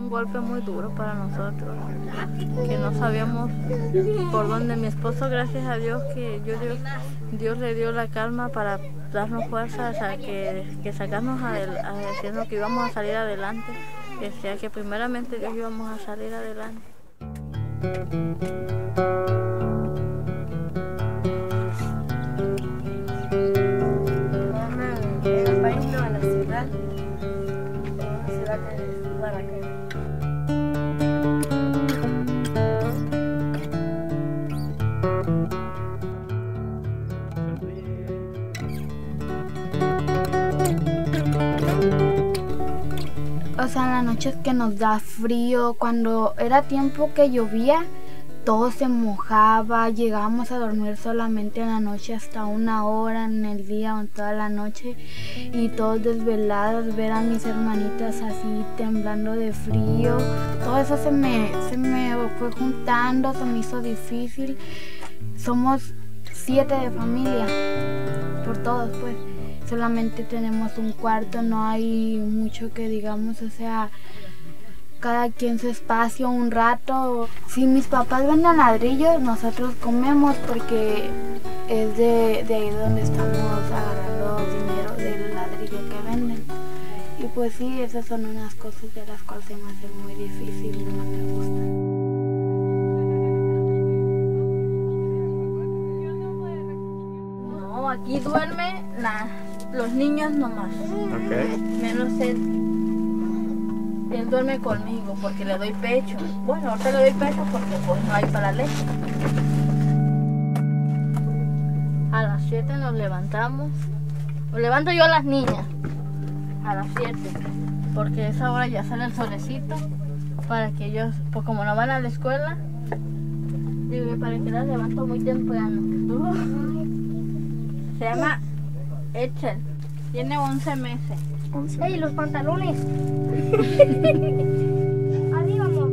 un golpe muy duro para nosotros, que no sabíamos por dónde. Mi esposo, gracias a Dios, Dios le dio la calma para darnos fuerzas, que sacarnos diciendo que íbamos a salir adelante, que primeramente Dios íbamos a salir adelante. En el país, no, en la ciudad. En la ciudad de Guadalajara. O sea, en las noches que nos da frío, cuando era tiempo que llovía, todo se mojaba, llegábamos a dormir solamente en la noche hasta 1 hora en el día o en toda la noche, y todos desvelados, ver a mis hermanitas así temblando de frío. Todo eso se me fue juntando, se me hizo difícil. Somos 7 de familia, por todos pues. Solamente tenemos un cuarto, no hay mucho que digamos, o sea, cada quien su espacio un rato. Si mis papás venden ladrillos, nosotros comemos porque es de ahí donde estamos agarrando dinero del ladrillo que venden. Y pues sí, esas son unas cosas de las cuales se me hace muy difícil, no me gusta. No, aquí duerme los niños nomás. Okay. Menos él. Él duerme conmigo porque le doy pecho. Bueno, ahorita le doy pecho porque pues no hay para leche. A las 7 nos levantamos. Lo levanto yo a las niñas. A las 7. Porque a esa hora ya sale el solecito. Para que ellos, pues como no van a la escuela, digo, para que las levanto muy temprano. Se llama Echel. Tiene 11 meses. ¡Ey, los pantalones! Arriba, amor.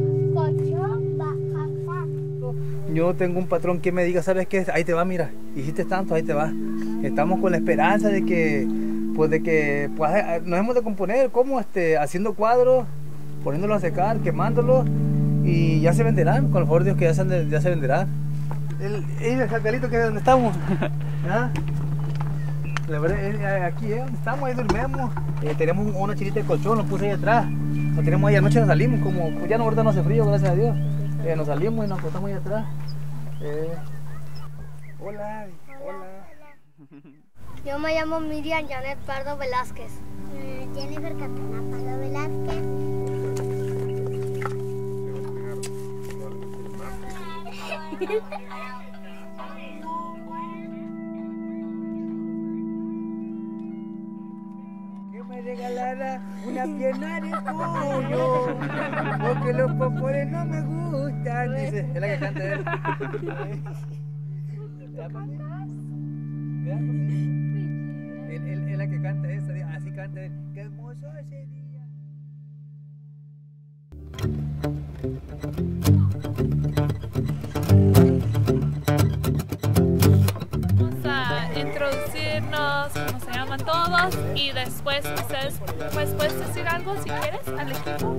Yo tengo un patrón que me diga, ¿sabes qué? Ahí te va, mira, hiciste tanto, ahí te va. Estamos con la esperanza de que nos hemos de componer, como haciendo cuadros, poniéndolos a secar, quemándolos, y ya se venderán, con el favor de Dios que ya se venderán. El jacalito que es donde estamos. ¿Ah? Aquí donde estamos, ahí dormimos. Tenemos una chilita de colchón, lo puse ahí atrás. Lo tenemos ahí, anoche nos salimos, como ya no, ahorita no hace frío, gracias a Dios. Nos salimos y nos acostamos ahí atrás. Hola, hola. Yo me llamo Miriam Janet Pardo Velázquez. Jennifer Catana Pardo Velázquez. Que me regalara una pierna de pollo, porque los popores no me gustan. Dice, es la que canta él. Es la que canta esa, así canta él. Qué hermoso ese día. Vamos a introducirnos, cómo se llaman todos, y después ustedes pues, puedes decir algo si quieres al equipo.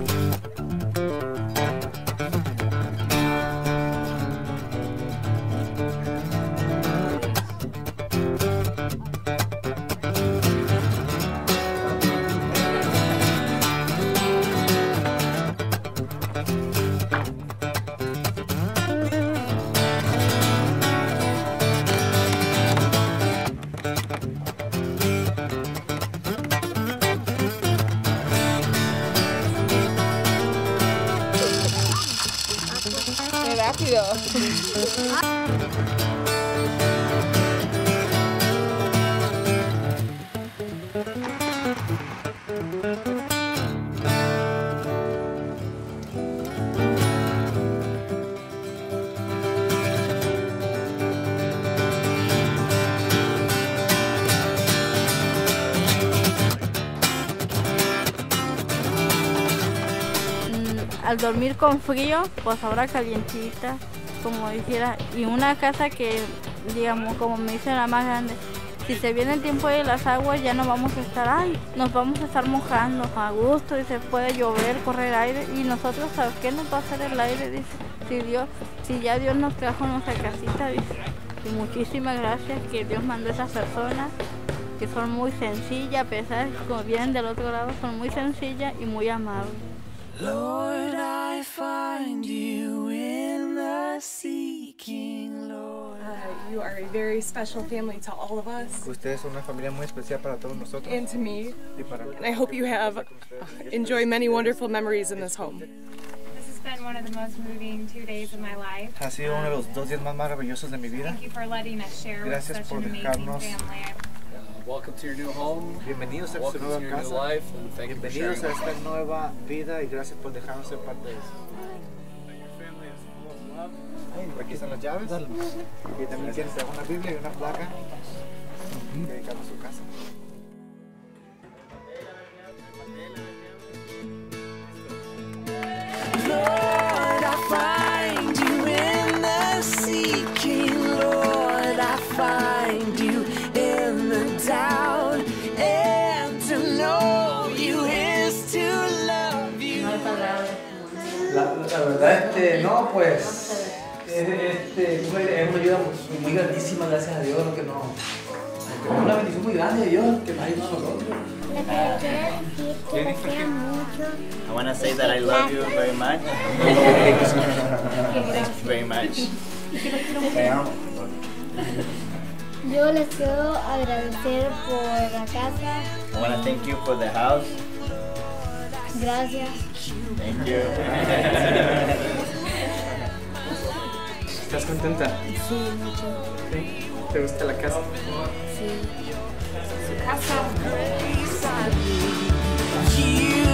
Rápido. Al dormir con frío, pues ahora calientita, como dijera, y una casa que, digamos, como me dice la más grande, si se viene el tiempo de las aguas ya no vamos a estar, nos vamos a estar mojando a gusto y se puede llover, correr aire y nosotros, ¿sabes qué nos va a hacer el aire? Dice, si ya Dios nos trajo nuestra casita, dice. Y muchísimas gracias que Dios mandó a esas personas que son muy sencillas, a pesar de que como vienen del otro lado, son muy sencillas y muy amables. Lord, I find you in the seeking, Lord. You are a very special family to all of us. Ustedes son una familia muy especial para todos nosotros. And to me. Y para mí. And I hope you have enjoy many wonderful memories in this home. This has been one of the most moving 2 days of my life. Ha sido uno de los 2 días más maravillosos de mi vida. Thank you for letting us share with Gracias such por an amazing dejarnos. family. Welcome to your new home. Bienvenidos a su Welcome to nueva your new casa. life, and thank you for Bienvenidos a sharing. esta nueva vida y gracias por dejarnos ser parte de eso. Aquí están las llaves. Y también tienes una Biblia y una placa dedicada a su casa. Lord, I find you in the seeking, Lord, I find you in the doubt, and to know you is to love you. La verdad, no, pues, es una ayuda muy grandísima, gracias a Dios, que no, una bendición muy grande de Dios, que nos ha ayudado a nosotros. Le quiero decir que le quiero mucho. I want to say that I love you very much. Thank you very much. Yo les quiero agradecer por la casa. I want to thank you for the house. Gracias. Thank you. ¿Estás contenta? Sí, mucho. ¿Sí? ¿Te gusta la casa? Sí. Su casa. You,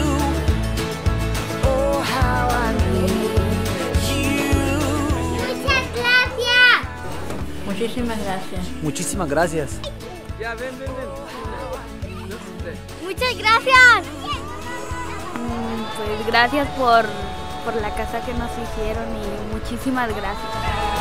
oh how I need you. Muchas gracias. Muchísimas gracias. Muchísimas gracias. Ya, ven. Muchas gracias. Pues gracias por la casa que nos hicieron y muchísimas gracias.